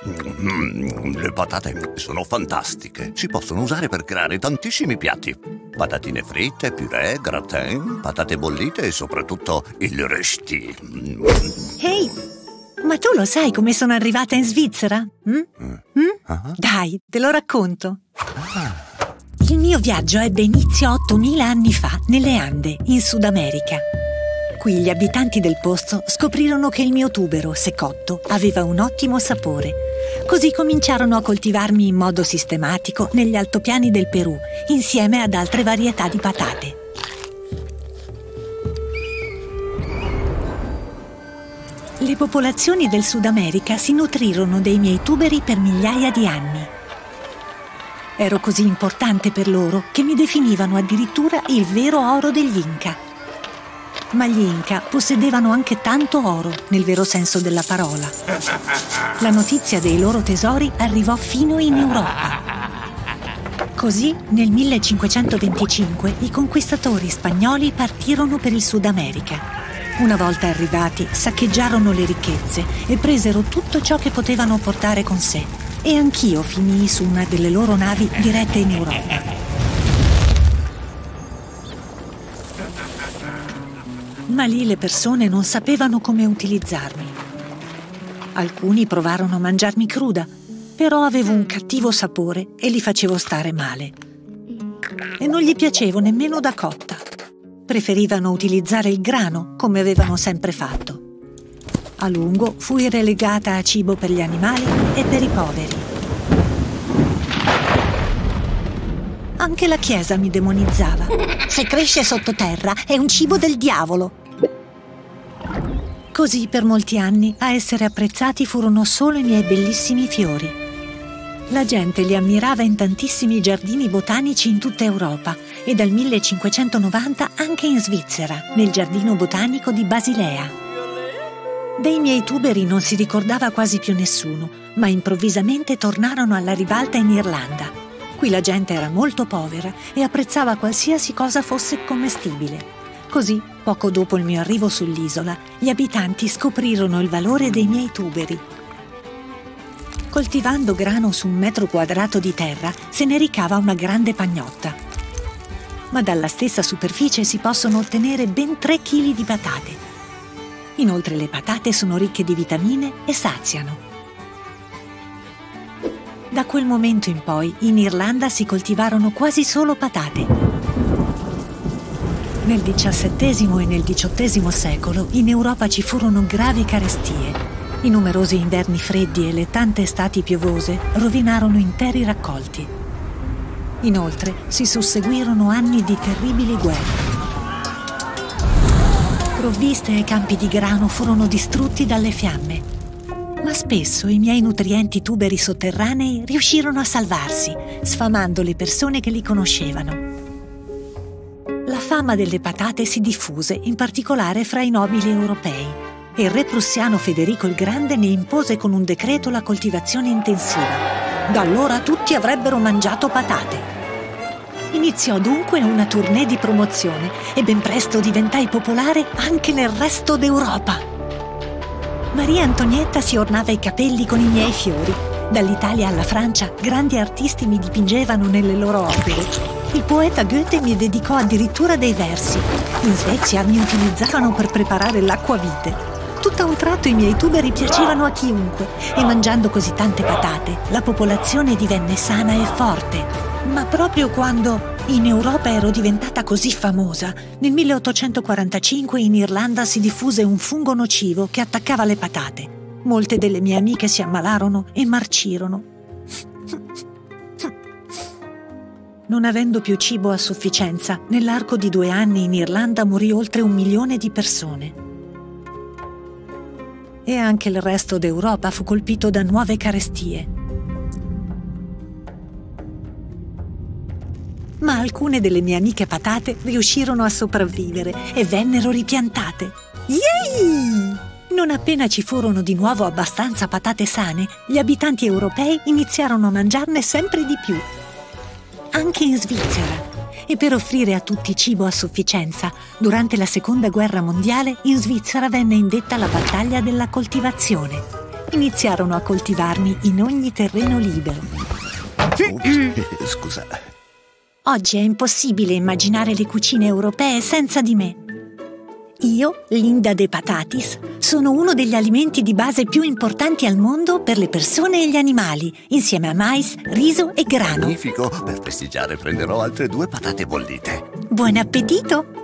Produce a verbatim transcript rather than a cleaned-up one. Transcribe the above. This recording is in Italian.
Mm, le patate sono fantastiche. Si possono usare per creare tantissimi piatti. Patatine fritte, purè, gratin, patate bollite e soprattutto il rösti. Ehi, ma tu lo sai come sono arrivata in Svizzera? Mm? Mm? Uh-huh. Dai, te lo racconto. Ah. Il mio viaggio ebbe inizio ottomila anni fa, nelle Ande, in Sud America. Qui gli abitanti del posto scoprirono che il mio tubero, se cotto, aveva un ottimo sapore. Così cominciarono a coltivarmi in modo sistematico negli altopiani del Perù, insieme ad altre varietà di patate. Le popolazioni del Sud America si nutrirono dei miei tuberi per migliaia di anni. Ero così importante per loro che mi definivano addirittura il vero oro degli Inca. Ma gli Inca possedevano anche tanto oro, nel vero senso della parola. La notizia dei loro tesori arrivò fino in Europa. Così, nel millecinquecentoventicinque, i conquistatori spagnoli partirono per il Sud America. Una volta arrivati, saccheggiarono le ricchezze e presero tutto ciò che potevano portare con sé. E anch'io finii su una delle loro navi dirette in Europa. Ma lì le persone non sapevano come utilizzarmi. Alcuni provarono a mangiarmi cruda, però avevo un cattivo sapore e li facevo stare male. E non gli piacevo nemmeno da cotta. Preferivano utilizzare il grano, come avevano sempre fatto. A lungo fui relegata a cibo per gli animali e per i poveri. Anche la Chiesa mi demonizzava. Se cresce sottoterra è un cibo del diavolo. Così per molti anni a essere apprezzati furono solo i miei bellissimi fiori. La gente li ammirava in tantissimi giardini botanici in tutta Europa e dal millecinquecentonovanta anche in Svizzera, nel giardino botanico di Basilea. Dei miei tuberi non si ricordava quasi più nessuno, ma improvvisamente tornarono alla ribalta in Irlanda. Qui la gente era molto povera e apprezzava qualsiasi cosa fosse commestibile. Così, poco dopo il mio arrivo sull'isola, gli abitanti scoprirono il valore dei miei tuberi. Coltivando grano su un metro quadrato di terra, se ne ricava una grande pagnotta. Ma dalla stessa superficie si possono ottenere ben tre chili di patate. Inoltre le patate sono ricche di vitamine e saziano. Da quel momento in poi, in Irlanda si coltivarono quasi solo patate. Nel diciassettesimo e nel diciottesimo secolo in Europa ci furono gravi carestie. I numerosi inverni freddi e le tante estati piovose rovinarono interi raccolti. Inoltre si susseguirono anni di terribili guerre. Provviste e campi di grano furono distrutti dalle fiamme. Ma spesso i miei nutrienti tuberi sotterranei riuscirono a salvarsi, sfamando le persone che li conoscevano. La fama delle patate si diffuse, in particolare fra i nobili europei, e il re prussiano Federico il Grande ne impose con un decreto la coltivazione intensiva. Da allora tutti avrebbero mangiato patate. Iniziò dunque una tournée di promozione e ben presto diventai popolare anche nel resto d'Europa. Maria Antonietta si ornava i capelli con i miei fiori. Dall'Italia alla Francia, grandi artisti mi dipingevano nelle loro opere. Il poeta Goethe mi dedicò addirittura dei versi. In Svezia mi utilizzavano per preparare l'acquavite. Tutto a un tratto i miei tuberi piacevano a chiunque e mangiando così tante patate, la popolazione divenne sana e forte. Ma proprio quando in Europa ero diventata così famosa, nel milleottocentoquarantacinque in Irlanda si diffuse un fungo nocivo che attaccava le patate. Molte delle mie amiche si ammalarono e marcirono. Non avendo più cibo a sufficienza, nell'arco di due anni in Irlanda morì oltre un milione di persone. E anche il resto d'Europa fu colpito da nuove carestie. Ma alcune delle mie amiche patate riuscirono a sopravvivere e vennero ripiantate. Yay! Non appena ci furono di nuovo abbastanza patate sane, gli abitanti europei iniziarono a mangiarne sempre di più. Anche in Svizzera. E per offrire a tutti cibo a sufficienza, durante la Seconda Guerra Mondiale in Svizzera venne indetta la battaglia della coltivazione. iniziarono a coltivarmi in ogni terreno libero. Ups, scusa. Oggi è impossibile immaginare le cucine europee senza di me. Io, Linda de Patatis, sono uno degli alimenti di base più importanti al mondo per le persone e gli animali, insieme a mais, riso e grano. Magnifico! Per festeggiare prenderò altre due patate bollite. Buon appetito!